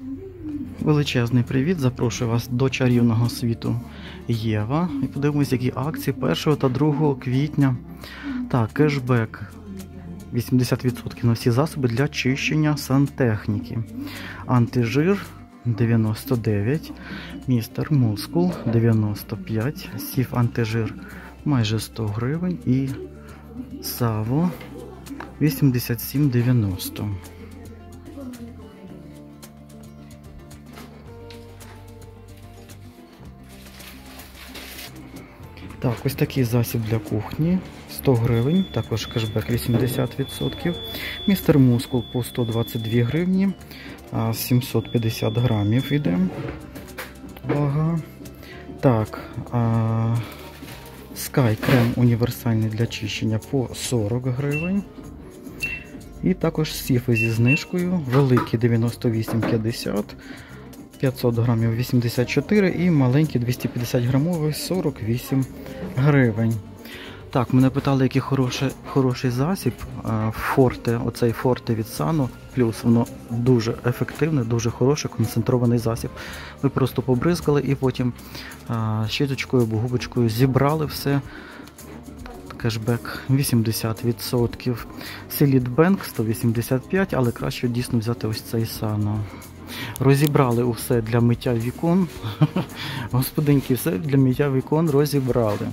Величезний привіт! Запрошую вас до чарівного світу Єва. І подивимось, які акції 1 та 2 квітня. Так, кешбек 80% на всі засоби для чищення сантехніки. Антижир 99, містер Мускул 95, сів антижир майже 100 гривень і Саво 87,90. Так, ось такий засіб для кухні 100 гривень, також кешбек 80%. Містер Мускул по 122 гривні, 750 грамів іде вага. Так, Sky крем універсальний для чищення по 40 гривень. І також сіфи зі знижкою, великі 98,50, 500 грамів 84 і маленькі 250 грамові 48 гривень. Так, мене питали, який хороший засіб. Форте, оцей Форте від Сану, плюс воно дуже ефективне, дуже хороший концентрований засіб. Ви просто побризкали і потім щіточкою або губочкою зібрали все. Кешбек 80%. Селіт Бенк 185, але краще дійсно взяти ось цей Сано. Розібрали усе для миття вікон. Господинки, все для миття вікон розібрали.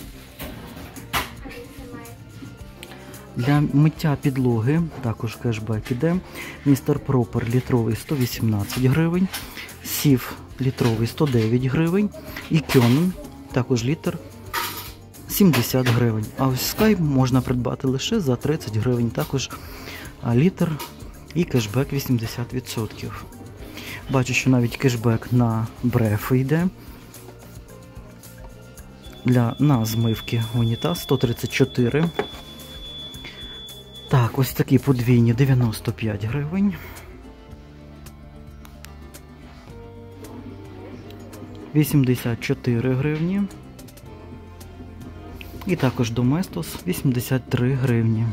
Для миття підлоги також кешбек іде. Містер Пропер літровий 118 гривень. Сів літровий 109 гривень. І Кьонен також літр 70 гривень. А ось Sky можна придбати лише за 30 гривень. Також літр і кешбек 80%. Бачу, що навіть кешбек на брефи йде. На змивки унітаз 134. Так, ось такі подвійні 95 гривень. 84 гривні. І також Доместос 83 гривні.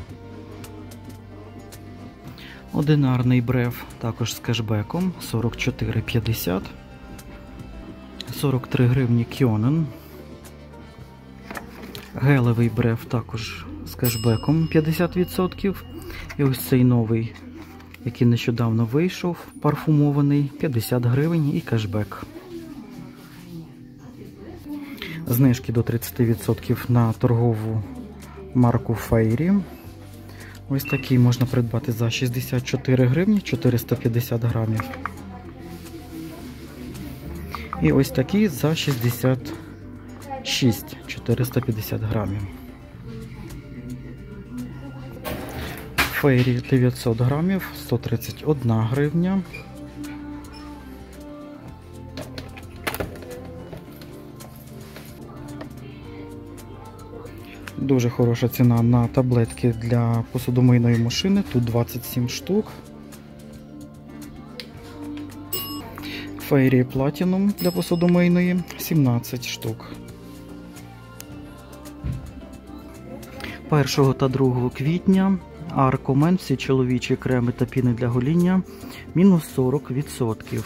Одинарний бреф також з кешбеком 44,50. 43 гривні Кьонен. Гелевий бреф також з кешбеком 50%. І ось цей новий, який нещодавно вийшов, парфумований, 50 гривень і кешбек. Знижки до 30% на торгову марку Фейрі. Ось такий можна придбати за 64 гривні, 450 грамів. І ось такий за 66, 450 грамів. Фейрі 900 грамів, 131 гривня. Дуже хороша ціна на таблетки для посудомийної машини. Тут 27 штук. Фейрі Platinum для посудомийної 17 штук. 1 та 2 квітня Аркомен, всі чоловічі креми та піни для гоління, мінус 40%.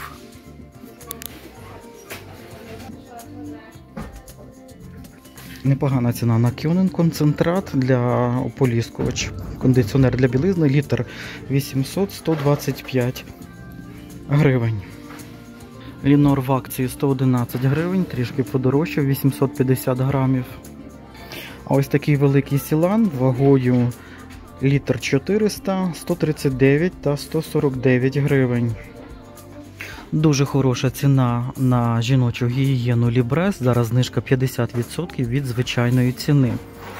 Непогана ціна на Кьонен, концентрат для ополіскувач, кондиціонер для білизни, літр 800, 125 гривень. Лінор в акції 111 гривень, трішки подорожчав, 850 грамів. А ось такий великий Сілан вагою літр 400, 139 та 149 гривень. Дуже хороша ціна на жіночу гігієну Лібрес. Зараз знижка 50% від звичайної ціни.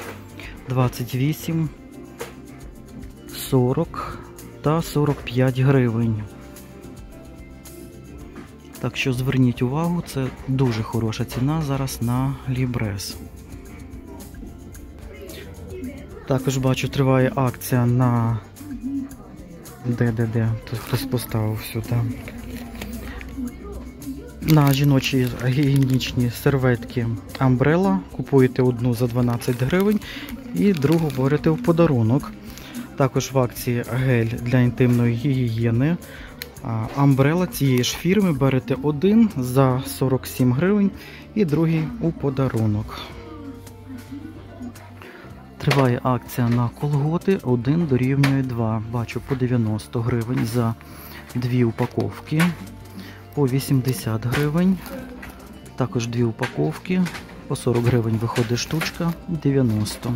28, 40 та 45 гривень. Так що зверніть увагу, це дуже хороша ціна зараз на Лібрес. Також бачу, триває акція на Де? Тут хтось поставив сюди. На жіночі гігієнічні серветки Umbrella. Купуєте одну за 12 гривень і другу берете в подарунок. Також в акції гель для інтимної гігієни Амбрела цієї ж фірми, берете один за 47 гривень і другий у подарунок. Триває акція на колготи, 1 дорівнює 2. Бачу по 90 гривень за 2 упаковки, по 80 гривень, також 2 упаковки, по 40 гривень виходить штучка, 90.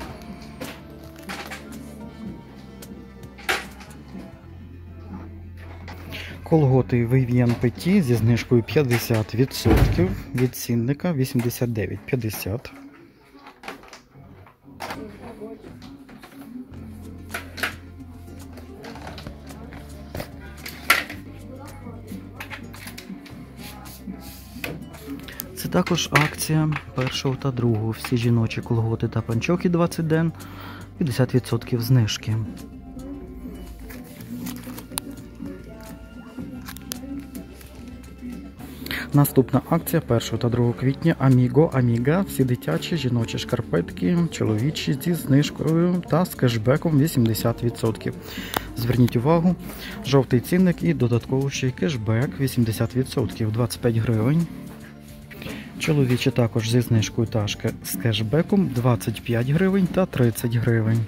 Колготи Vivien Petit зі знижкою 50%, від цінника 89,50. Це також акція першого та другого. Всі жіночі колготи та панчохи 20 ден, 50% знижки. Наступна акція 1 та 2 квітня Amigo, Amiga, всі дитячі, жіночі шкарпетки, чоловічі зі знижкою та з кешбеком 80%. Зверніть увагу, жовтий цінник і додатковий ще кешбек 80%, 25 гривень. Чоловічі також зі знижкою та з кешбеком 25 гривень та 30 гривень.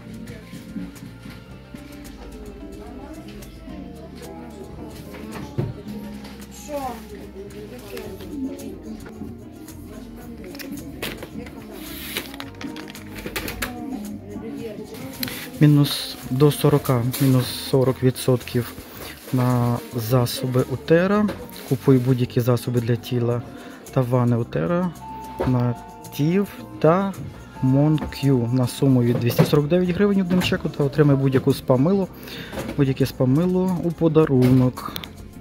Мінус до 40, мінус 40% на засоби Утера. Купуй будь-які засоби для тіла та ванни Утера на Тів та Монк'ю на суму від 249 гривень одним чеку та отримай будь-яке спа-мило у подарунок.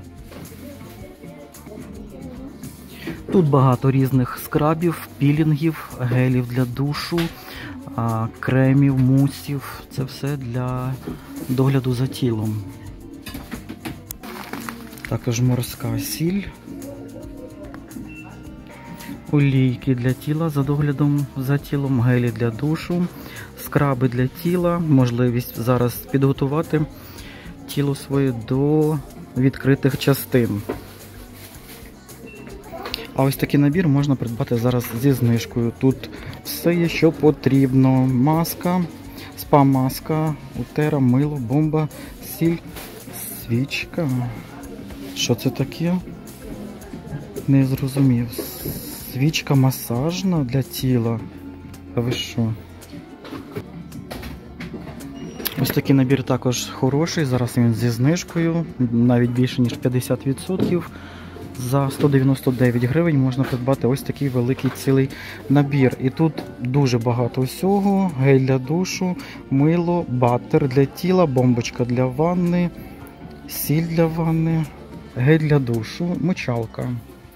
Тут багато різних скрабів, пілінгів, гелів для душу, кремів, мусів. Це все для догляду за тілом. Також морська сіль. Олійки для тіла за доглядом за тілом, гелі для душу, скраби для тіла, можливість зараз підготувати тіло своє до відкритих частин. А ось такий набір можна придбати зараз зі знижкою. Тут все є, що потрібно. Маска, спа-маска, Утера, мило, бомба, сіль, свічка. Що це таке? Не зрозумів. Свічка масажна для тіла. А ви що? Ось такий набір також хороший. Зараз він зі знижкою. Навіть більше ніж 50%. За 199 гривень можна придбати ось такий великий цілий набір. І тут дуже багато всього. Гель для душу, мило, баттер для тіла, бомбочка для ванни, сіль для ванни, гель для душу, мочалка.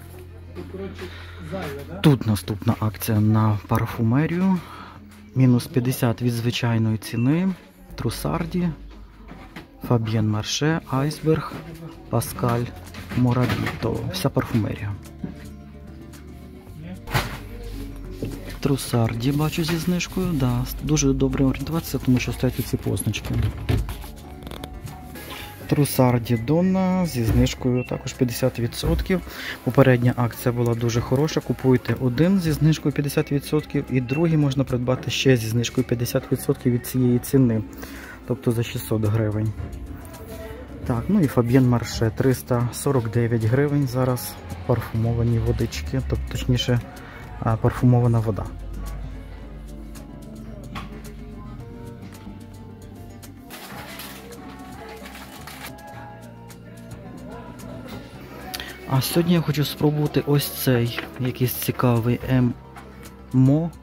Тут наступна акція на парфумерію. Мінус 50 від звичайної ціни. Трусарді, Фаб'єн Марше, Айсберг, Паскаль, Морабіто. Вся парфумерія. Трусарді бачу зі знижкою. Да, дуже добре орієнтуватися, тому що стоять ці позначки. Трусарді Донна зі знижкою також 50%. Попередня акція була дуже хороша. Купуйте один зі знижкою 50% і другий можна придбати ще зі знижкою 50% від цієї ціни. Тобто за 600 гривень. Так, ну і Фаб'єн Марше 349 гривень зараз парфумовані водички, тобто точніше парфумована вода. А сьогодні я хочу спробувати ось цей якийсь цікавий МО.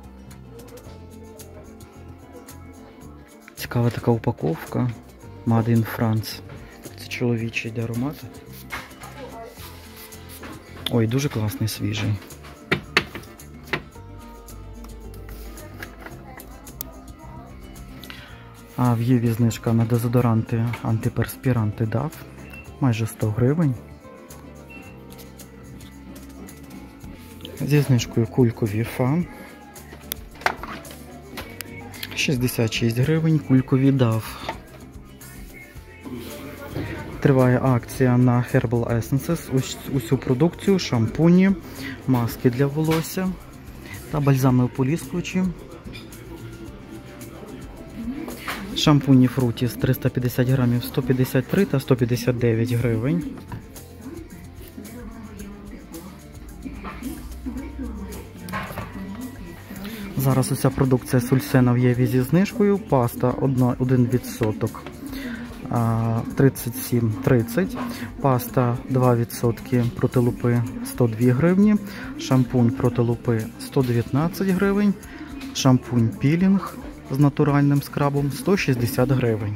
Цікава така упаковка. Made in France. Це чоловічий аромат. Ой, дуже класний, свіжий. А в Єві знижка на дезодоранти, антиперспіранти DAF. Майже 100 гривень. Зі знижкою кулькові Фа. 66 гривень, кулькові DAF. Триває акція на Herbal Essences. Усю продукцію, шампуні, маски для волосся та бальзами ополіскувачі. Шампуні Фрутіс 350 грамів 153 та 159 гривень. Зараз уся продукція Сульсена в Єві зі знижкою. Паста 1%. 37,30, паста 2% проти лупи 102 гривні, шампунь проти лупи 119 гривень, шампунь пілінг з натуральним скрабом 160 гривень.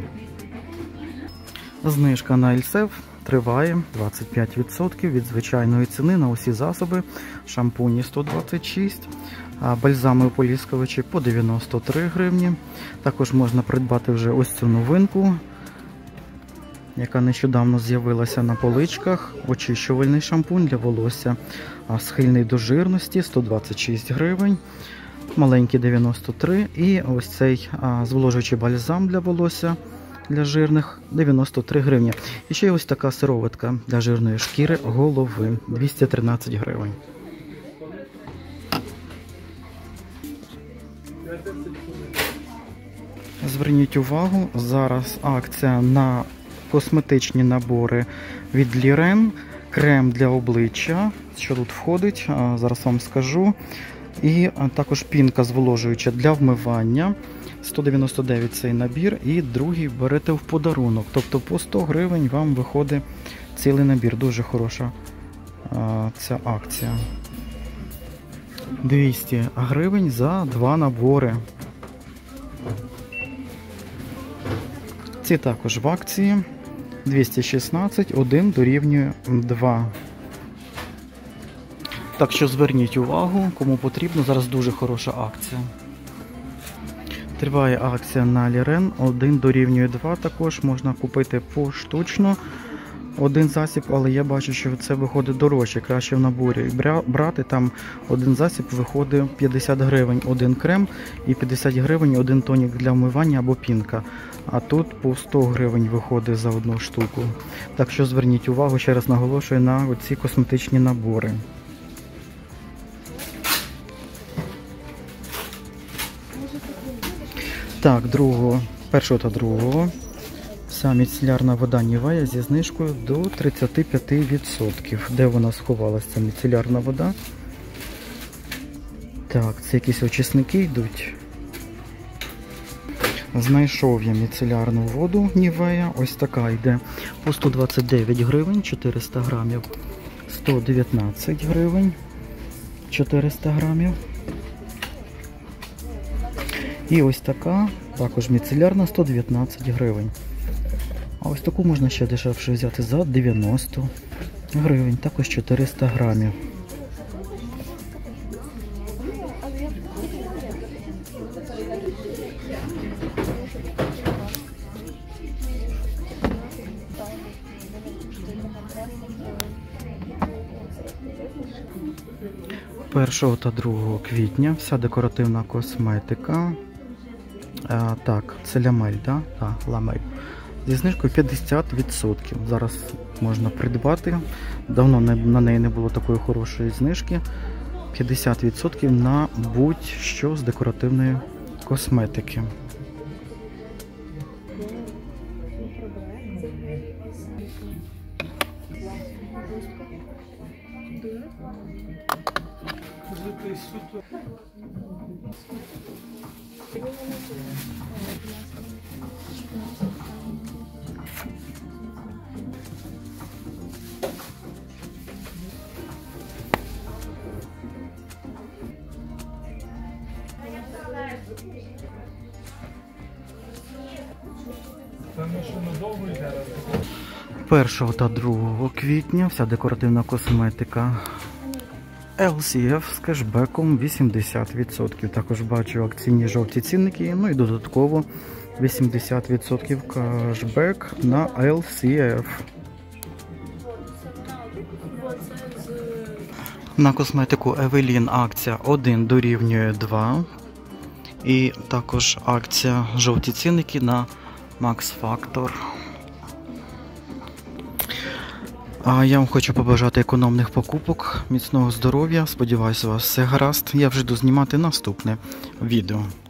Знижка на Ельсев триває 25% від звичайної ціни на усі засоби, шампуні 126, бальзами ополіскувачі по 93 гривні. Також можна придбати вже ось цю новинку, яка нещодавно з'явилася на поличках. Очищувальний шампунь для волосся, схильний до жирності 126 гривень, маленький 93 і ось цей зволожуючий бальзам для волосся для жирних 93 гривні. І ще ось така сироватка для жирної шкіри голови 213 гривень. Зверніть увагу, зараз акція на косметичні набори від Лірен, крем для обличчя, що тут входить, зараз вам скажу. І також пінка зволожуюча для вмивання, 199 цей набір, і другий берете в подарунок. Тобто по 100 гривень вам виходить цілий набір. Дуже хороша ця акція. 200 гривень за 2 набори. Ці також в акції. 216, 1 дорівнює 2. Так що зверніть увагу, кому потрібно, зараз дуже хороша акція. Триває акція на Лірен, 1 дорівнює 2, також можна купити поштучно один засіб, але я бачу, що це виходить дорожче, краще в наборі брати, там один засіб виходить 50 гривень один крем і 50 гривень один тонік для вмивання або пінка. А тут по 100 гривень виходить за одну штуку. Так що зверніть увагу, ще раз наголошую, на оці косметичні набори. Так, першого та другого. Вся міцелярна вода Нівея зі знижкою до 35%. Де вона сховалася, ця міцелярна вода? Так, це якісь очисники йдуть. Знайшов я міцелярну воду Нівея. Ось така йде по 129 гривень, 400 грамів. 119 гривень, 400 грамів. І ось така, також міцелярна, 119 гривень. А ось таку можна ще дешевше взяти за 90 гривень, також 400 грамів. Першого та 2 квітня вся декоративна косметика. Так, це Ламель, да? Так, Ламель. Зі знижкою 50%. Зараз можна придбати. Давно на неї не було такої хорошої знижки. 50% на будь-що з декоративної косметики. Першого та 2 квітня вся декоративна косметика LCF з кешбеком 80%. Також бачу акційні жовті цінники, ну і додатково 80% кешбек на LCF. На косметику Evelyn акція 1 дорівнює 2. І також акція жовті цінники на Max Factor. А я вам хочу побажати економних покупок, міцного здоров'я. Сподіваюся, у вас все гаразд. Я вже йду знімати наступне відео.